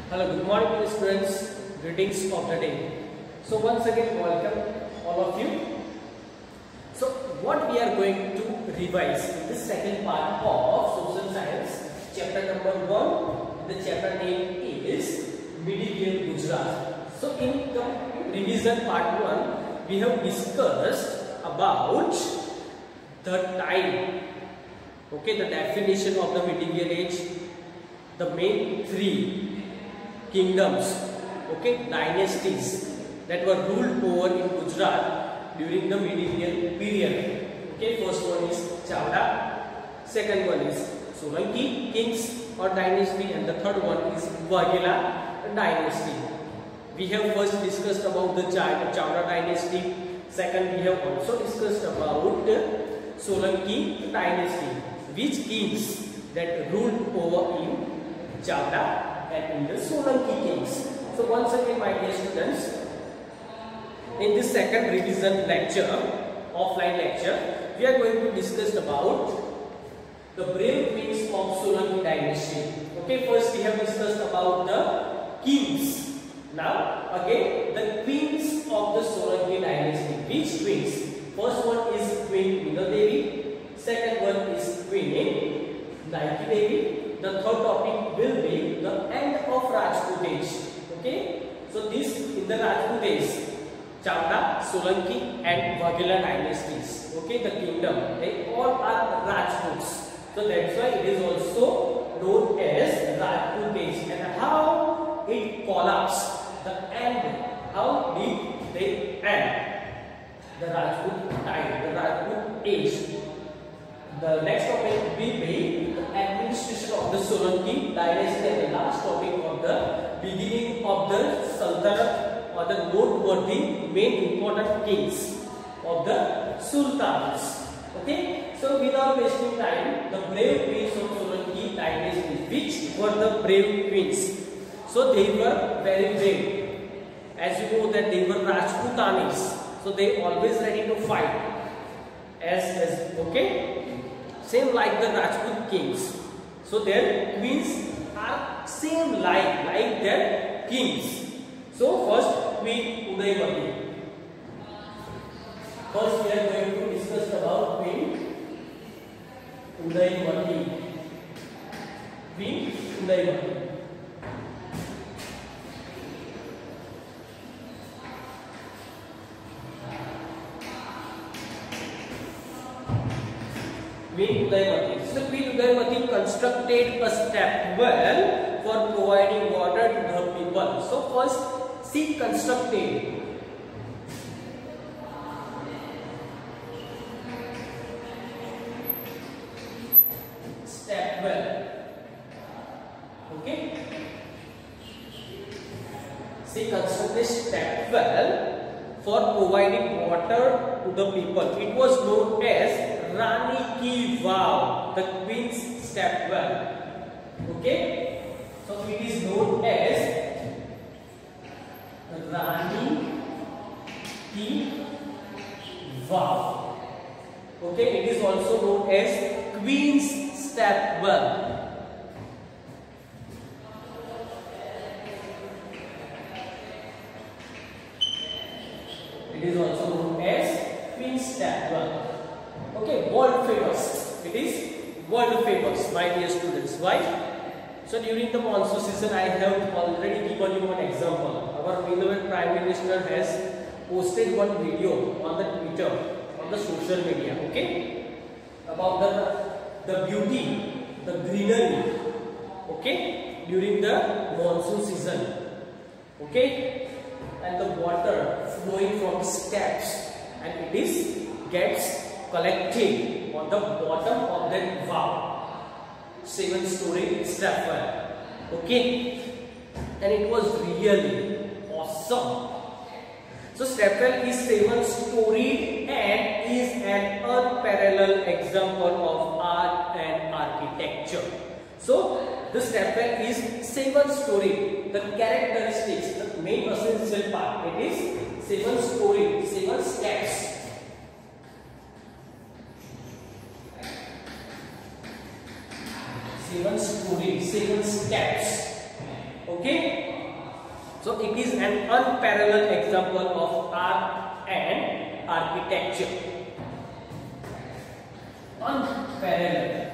Hello, good morning to the students. Greetings of the day. So once again, welcome all of you. So what we are going to revise in this second part of social science, chapter number 1. The chapter name is Medieval Gujarat. So in the revision part 1, we have discussed about the time. Okay, the definition of the medieval age, the main three kingdoms, okay, dynasties that were ruled over in Gujarat during the medieval period. Okay, first one is Chavda, second one is Solanki kings or dynasty, and the third one is Vaghela dynasty. We have first discussed about the Chavda dynasty. Second, we have also discussed about Solanki dynasty, which kings that ruled over in Chavda and in the Solanki kings. So once again, my dear students, in this second revision lecture, offline lecture, we are going to discuss about the brave queens of Solanki dynasty. Okay, first we have discussed about the kings. Now again, the queens of the Solanki dynasty. Which queens? First one is Queen Meenal Devi. Second one is Queen Naiki Devi. The third topic will be the end of Rajput age. Okay, so this in the Rajput age, Chavda, Solanki and Vaghela dynasties. Okay, the kingdom, they all are Rajputs. So that's why it is also known as Rajput age. And how it collapsed, the end, how did they end? The Rajput time, the Rajput age. The next topic will be the administration of the Solanki dynasty, and the last topic of the beginning of the Sultanate or the noteworthy main important kings of the Sultans. Okay, so without wasting time, the brave queens of Solanki dynasty. Which were the brave queens? So they were very brave. As you know that they were Rajputanis, so they always ready to fight. Okay. Same like the Rajput kings. So their queens are same like their kings. So first Queen Udaymati. First we are going to discuss about Queen Udaymati. Queen Udaymati. Queen Udaymati. So Queen Udaymati constructed a step well for providing water to the people. So first she constructed step well. Okay. She constructed step well for providing water to the people. It was known as Rani Ki Vav, the queen's step well. Okay, so it is known as Rani Ki Vav. Okay, it is also known as queen's step well. It is also known as queen's step well. Okay, world famous. It is world famous, my dear students. Why? So during the monsoon season, I have already given you one example. Our beloved Prime Minister has posted one video on the Twitter, on the social media. Okay, about the beauty, the greenery. Okay, during the monsoon season. Okay, and the water flowing from steps, and it is gets collected on the bottom of that wow, 7-story step well. Okay, and it was really awesome. So step well is 7-storied and is an unparalleled example of art and architecture. So the step well is 7-storied. The characteristics, the main essential part, it is 7-storied, 7 steps. 7 steps. Okay, so it is an unparalleled example of art and architecture. Unparalleled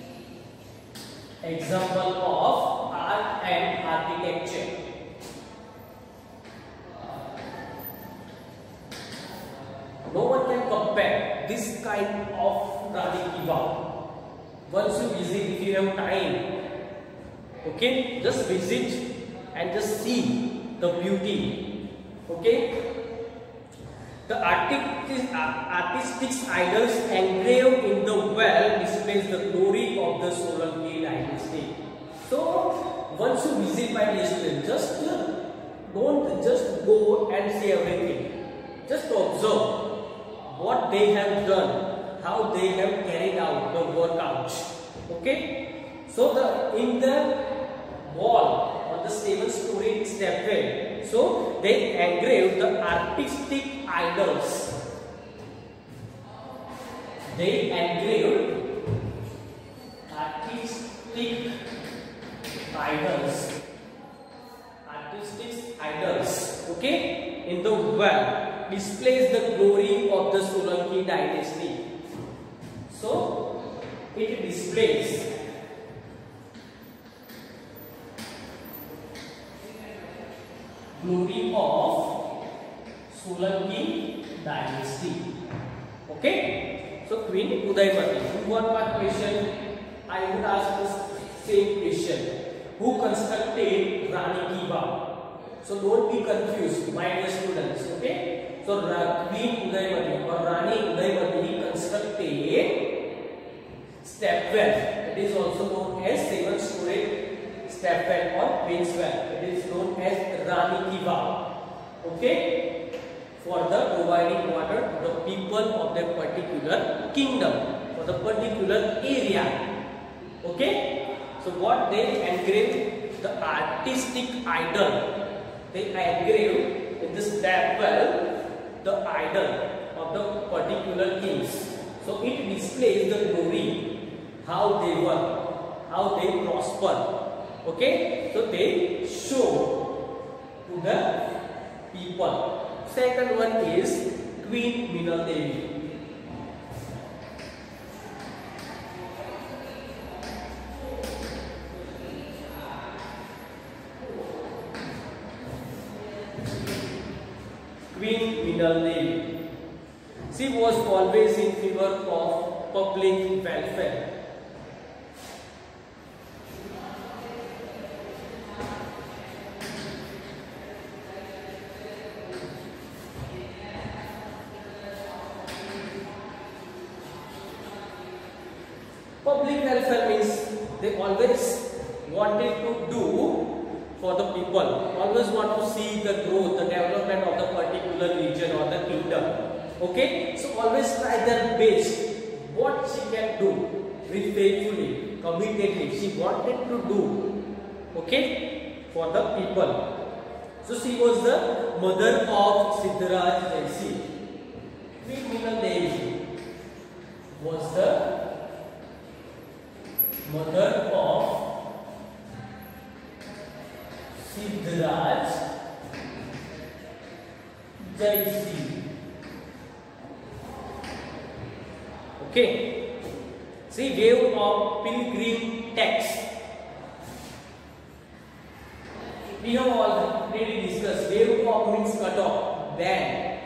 example of art and architecture. No one can compare this kind of Rani Ki Vav. Once you visit, if you have time, okay, just visit and just see the beauty. Okay, the artistic idols engraved in the well displays the glory of the Solanki dynasty. So once you visit my students, just don't just go and see everything. Just observe what they have done, how they have carried out the workout. Okay, so in the wall on the 7-story stepway, so they engraved the artistic idols. They engraved artistic idols. Artistic idols. Okay, in the well displays the glory of the Solanki dynasty. So it displays glory of Solanki dynasty. Okay, so Queen Udaymati. In one part question, I would ask the same question: who constructed Rani Ki Vav? So don't be confused, my dear students. Okay. So Queen Udaymati or Rani Udaymati constructed stepwell. It is also known as 7-story stepwell or Queen's well. It is known as Rani Ki Vav. Okay, for the providing water to the people of that particular kingdom, for the particular area. Okay, so what they engraved, the artistic idol. They engraved in this stepwell the idol of the particular kings. So it displays the glory, how they were, how they prosper. Okay, so they show to the people. Second one is Queen Meenal Devi. Queen Meenal Devi. She was always in favor of public welfare. Public welfare means they always wanted to do for the people, always want to see the growth, the development of the particular region or the kingdom. Okay, so always try their best, what she can do, very faithfully, committedly, she wanted to do, okay, for the people. So she was the mother of Siddharaj Jaisi. Queen Meenal Devi was the mother of Siddharaj Jaisi. Okay, she gave a pilgrim tax. We have already discussed. Wave off means cut off, ban.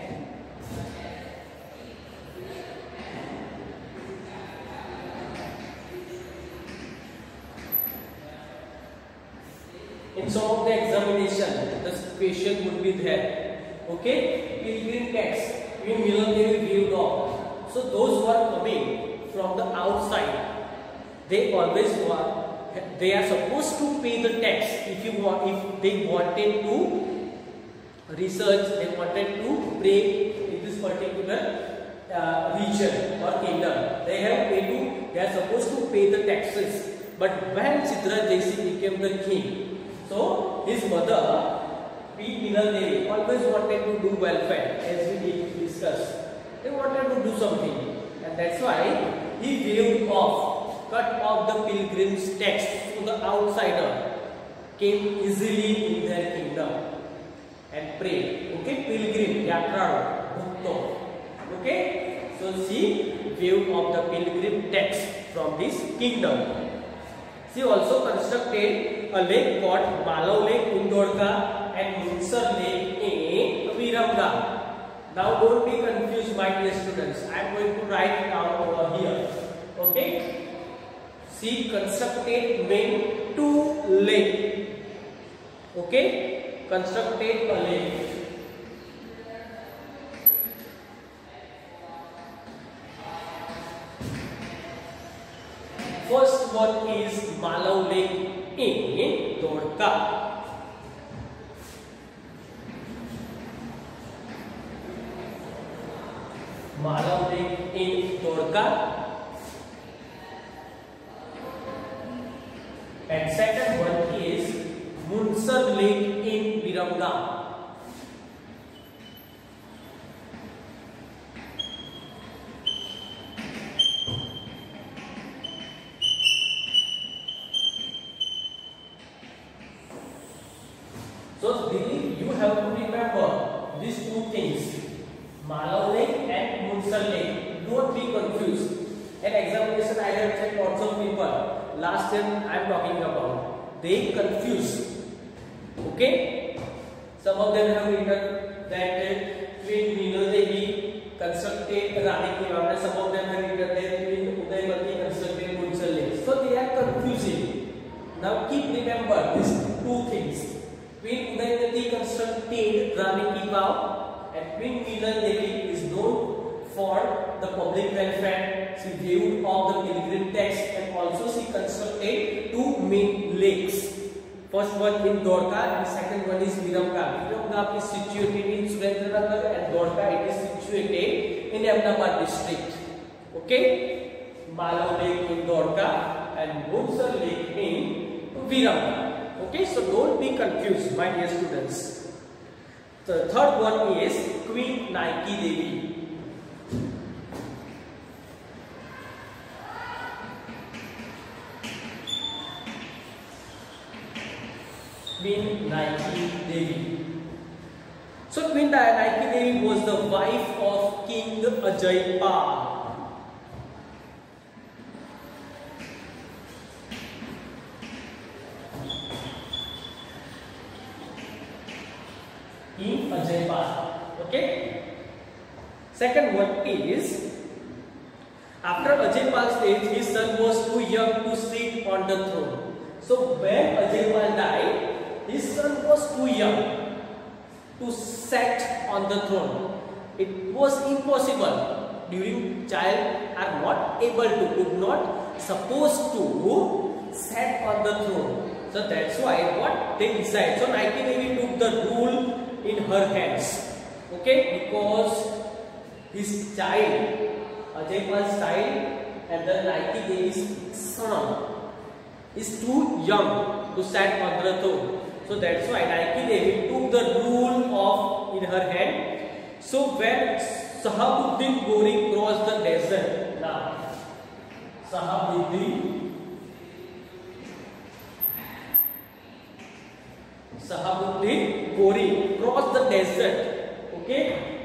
In some of the examination, the question would be there. Okay, pilgrim tax. Queen Meenal Devi gave off. So those who are coming from the outside, they always want, they are supposed to pay the tax. If they wanted to research, they wanted to pray in this particular region or kingdom, they are supposed to pay the taxes. But when Siddharaj Jaisi became the king, so his mother, Queen Meenal Devi, always wanted to do welfare, as we discussed. They wanted to do something, and that's why he waived off, cut off the pilgrim's tax to the outsider. came easily in their kingdom and prayed. Okay, pilgrim, yatrado, bhakto. Okay, so she gave of the pilgrim tax from this kingdom. She also constructed a lake called Malav Lake in Dwarka and Munsar Lake in Viramgam. Now don't be confused, my dear students. I am going to write down over here. Okay, she constructed main 2 lakes. Okay, constructed a lake. First one is Malav Lake in Dwarka. Malav Lake in Dwarka. And second one is Munsar Lake in Viramgam. So you have to remember these 2 things, Malav Lake and Munsar Lake. Don't be confused. An examination I have checked lots of people. Last time I am talking about. They confuse. Okay? Some of them have written that Queen Mino Devi constructed Rani ki Vav. Some of them have written that Queen Udaymati constructed Munsar Lake. So they are confusing. Now keep remember these 2 things. Queen Udaymati constructed Rani ki Vav and Queen Mino Devi is known for the public welfare. She gave of the pilgrim tax and also she constructed 2 main lakes. First one in Dwarka and second one is Viramgam. Viramgam is situated in Surendranagar and Dwarka it is situated in Ahmedabad district. Okay, Malav Lake in Dwarka and Munsar Lake in Viramgam. Okay, so don't be confused, my dear students. The third one is Queen Naiki Devi. Queen Naiki Devi. So Queen Naiki Devi was the wife of King Ajaypal. King Ajaypal. Okay. Second one is after Ajaypal's death, his son was too young to sit on the throne. So when Ajaypal died, his son was too young to sit on the throne. It was impossible. During child are not able to, could not supposed to sit on the throne. So that's why what they decide. So Naiki Devi took the rule in her hands. Okay, because his child, Ajaypal's child, and the Naiki Devi's son is too young to sit on the throne. So that's why Naiki Devi took the rule of in her hand. So when Shahabuddin Gori crossed the desert, now Shahabuddin Gori crossed the desert. Okay,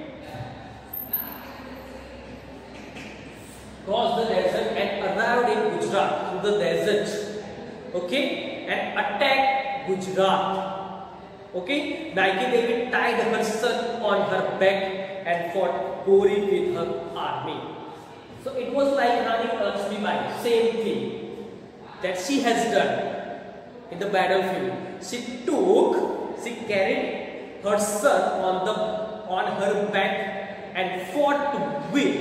crossed the desert and arrived in Gujarat through the desert. Okay, and attacked Gujarat. Okay, Naiki Devi tied her son on her back and fought Gori with her army. So it was like Rani Lakshmibai, same thing that she has done in the battlefield. She carried her son on her back and fought with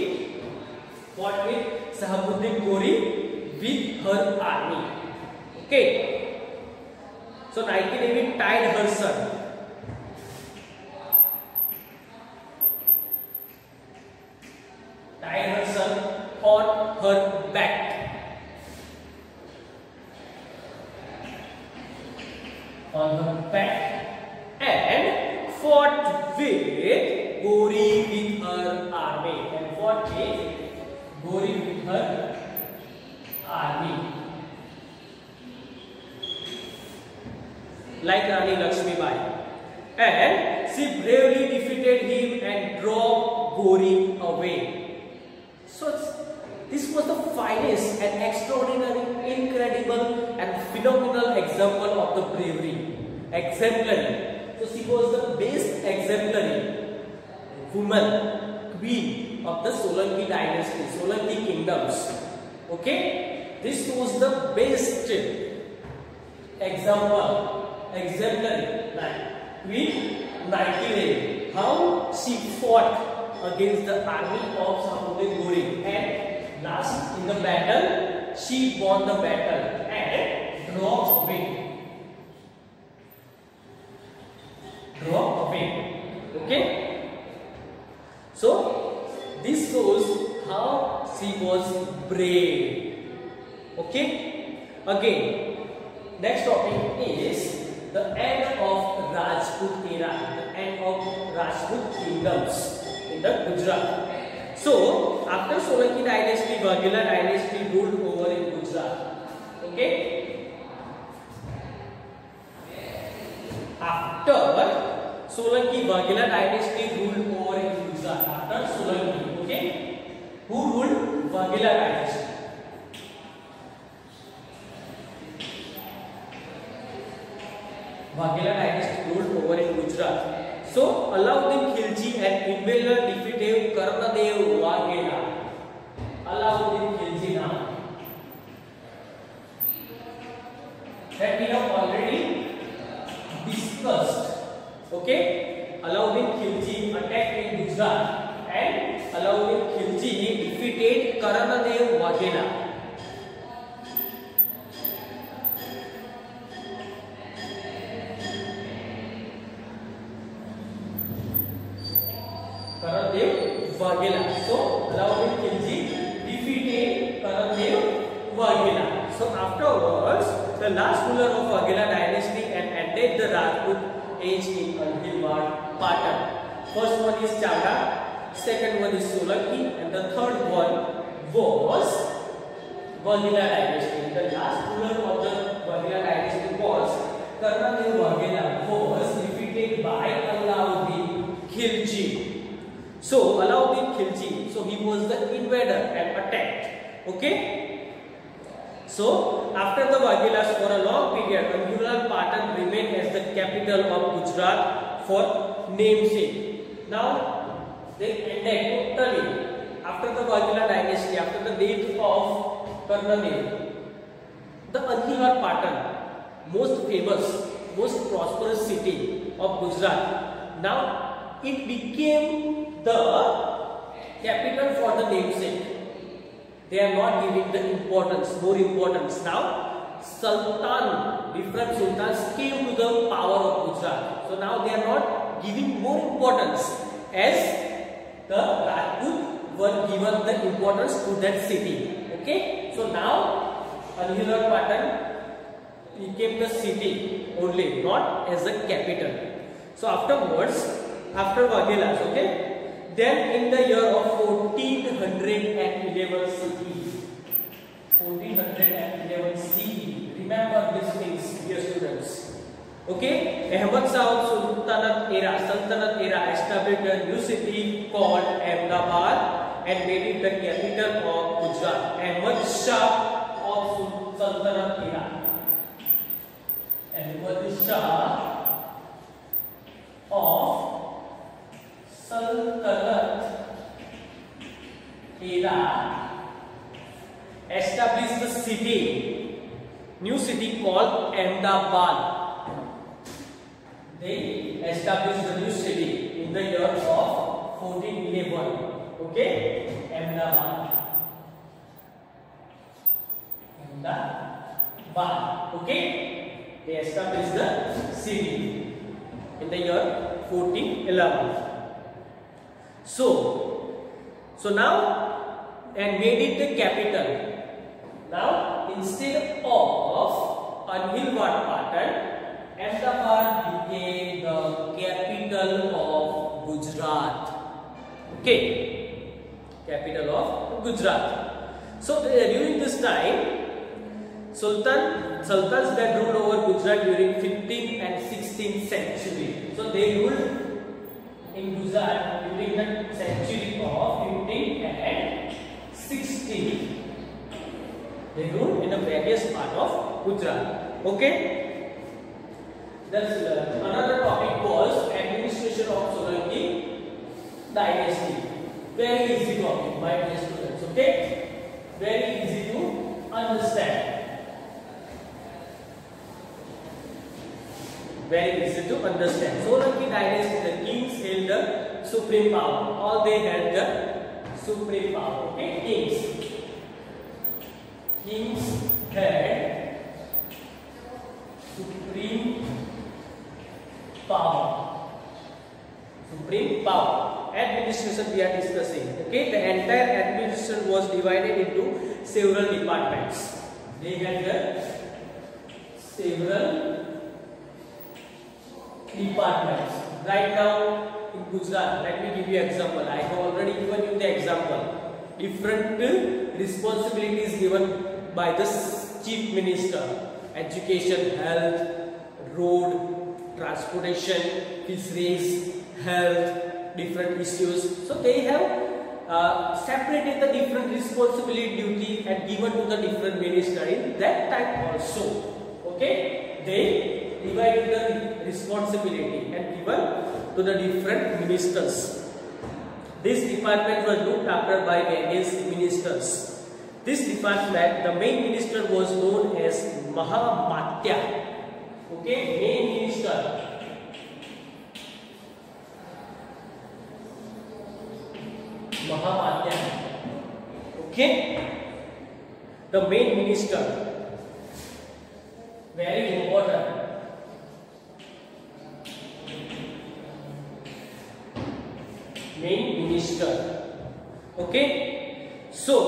Shahabuddin Gori with her army. Okay. So Naiki Devi tied her son. On her back. On her back. And fought with Gori with her army. like Rani Lakshmibai, and she bravely defeated him and drove Gori away. So this was the finest and extraordinary, incredible and phenomenal example of the bravery. Exemplary. So she was the best exemplary woman, queen of the Solanki dynasty, Solanki kingdoms. Okay, this was the best example, exemplary, like Queen Nightingale. How she fought against the army of Samudin Gori, and last in the battle, she won the battle and drove away. Drove away. Okay. So this shows how she was brave. Okay. Again, next topic is the end of Rajput era, the end of Rajput kingdoms in the Gujarat. So after Solanki dynasty, Vaghela dynasty ruled over in Gujarat. Okay. After Solanki, Vaghela dynasty ruled over in Gujarat. After Solanki, okay, who ruled Vaghela dynasty? Vaghela dynasty ruled over in Gujarat. So Alauddin Khilji and invader defeated Karnadev Vaghela. Alauddin Khilji now. That we have already discussed. Okay, Alauddin Khilji attacked in Gujarat and Alauddin Khilji defeated Karnadev Vaghela. Karnadev Vaghela. So Alauddin Khilji defeated Karnadev Vaghela. So afterwards, the last ruler of Vaghela dynasty and ended the Rajput age in Anhilwad Patan. First one is Chawda, second one is Solanki, and the third one was Vaghela dynasty. The last ruler of the Vaghela dynasty was Karnadev Vaghela, was defeated by Alauddin Khilji. So Alauddin Khilji, so he was the invader and attacked. Okay. So after the Vaghelas, for a long period, Anhilwad Patan remained as the capital of Gujarat for namesake. Now they ended totally after the Vaghela dynasty, after the death of Karnadev. The Anhilwad Patan, most famous, most prosperous city of Gujarat, now it became the capital for the namesake. They are not giving the importance, more importance. Now Sultan, different sultans came to the power of Gujarat. So now they are not giving more importance, as the Rajput were given the importance to that city. Okay, so now Anhilwad Patan became the city only, not as a capital. So afterwards, after Vaghelas, okay, then in the year of 1411 CE, 1411 CE, remember these things, dear students. Okay, Ahmad Shah Sultanate era established a new city called Ahmedabad and made it the capital of Gujarat. Ahmad Shah of Sultanate era. Ahmad Shah of Sultanate era established the city, new city called Ahmedabad. They established the new city in the year of 1411. Okay, Ahmedabad. Ahmedabad. Okay, they established the city in the year 1411. So now, and made it the capital. Now instead of Anhilwad Patan, Ahmedabad became the capital of Gujarat. Okay, capital of Gujarat. So during this time, Sultans that ruled over Gujarat during 15th and 16th century. So they ruled in Gujarat during the century of 15th and 16th. They ruled in the various part of Gujarat. Okay. That's another topic was administration of Solanki dynasty. Very easy topic, my dear students. Okay. Very easy to understand. Very easy to understand. Solanki dynasty, the kings held the supreme power. All they had the supreme power. Okay, kings. Kings had supreme power. Supreme power. Administration we are discussing. Okay, the entire administration was divided into several departments. They had the several departments. Right now in Gujarat, let me give you an example. I have already given you the example. Different responsibilities given by the chief minister: education, health, road, transportation, fisheries, health, different issues. So they have separated the different responsibility duty and given to the different minister in that time also. Okay, they divided the responsibility and given to the different ministers. This department was looked after by various ministers. This department, the main minister was known as Mahamatya. Okay, main minister. Mahamatya. Okay, the main minister. Very important. Main minister. Okay, so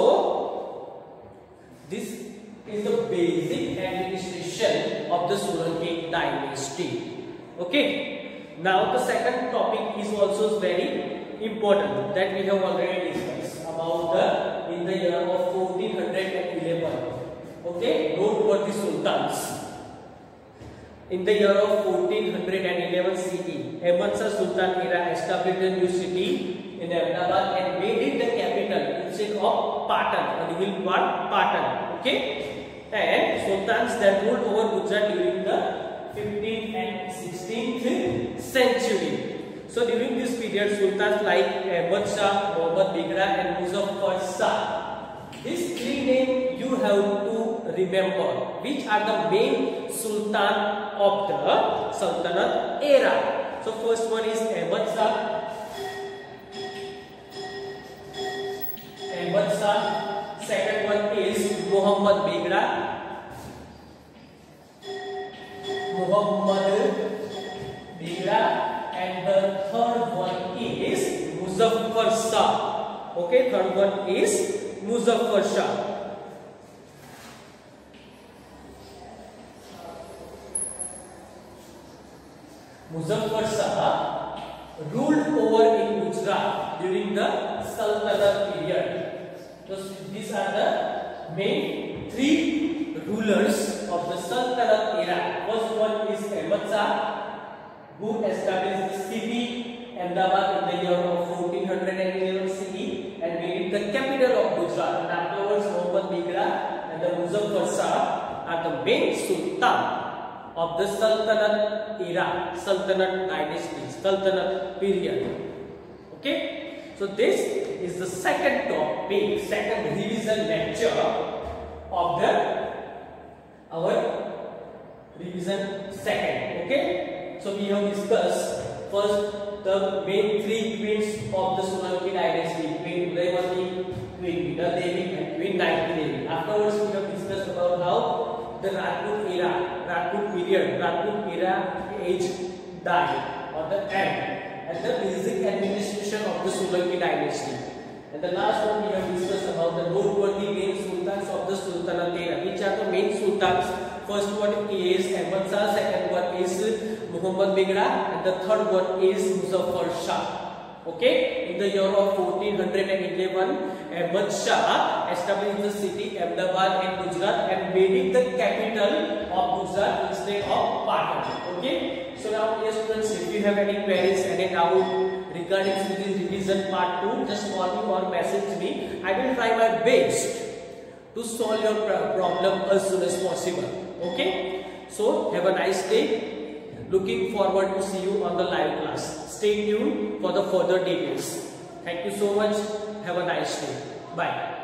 this is the basic administration of the Solanki dynasty. Okay, now the second topic is also very important that we have already discussed about in the year of 1411. Okay, noteworthy sultans. In the year of 1411 CE, Ahmad Shah Sultan era established a new city in Ahmedabad and made it the capital instead of Patan, or the hill part Patan. Okay, and sultans that ruled over Gujarat during the 15th and 16th century. So during this period, sultans like Ahmad Shah, Muhammad Bigra, and Muzaffar Shah. These three names you have to remember, which are the main sultan of the Sultanate era. So first one is Ahmad Shah. Ahmad Shah. Second one is Muhammad Bigra. Muhammad Bigra. And the third one is Muzaffar Shah. Okay, third one is Muzaffar Shah. Muzaffar Shah ruled over in Gujarat during the Sultanate period. So these are the main three rulers of the Sultanate era. First one is Ahmad Shah, who established the city Ahmedabad in the year of 1411 CE and made it the capital of Gujarat. And afterwards, Muhammad Bigra and the Muzaffar Shah are the main sultan of the Sultanate era, Sultanate dynasty, Sultanate period. Okay, so this is the second topic, second revision lecture of our revision second. Okay, so we have discussed first the main three queens of the Solanki dynasty: Queen Udaymati, Queen Bida Devi, and Queen Naiti Devi. Afterwards, we have discussed about how the Rajput era, Rajput period, Rajput era age died or the end, and the basic administration of the Solanki dynasty. And the last one we have discussed about the noteworthy main sultans of the Sultanate era. Which are the main sultans? First one is Ahmad Shah, second one is Muhammad Bigra, and the third one is Muzaffar Shah. Okay, in the year of 1411, Ahmad Shah established the city Ahmedabad in Gujarat and made it the capital of Gujarat instead of Patan. Okay, so now dear students, if you have any queries, any doubt regarding this revision part 2, just call me or message me. I will try my best to solve your problem as soon as possible. Okay, so have a nice day. Looking forward to see you on the live class. Stay tuned for the further details. Thank you so much. Have a nice day. Bye.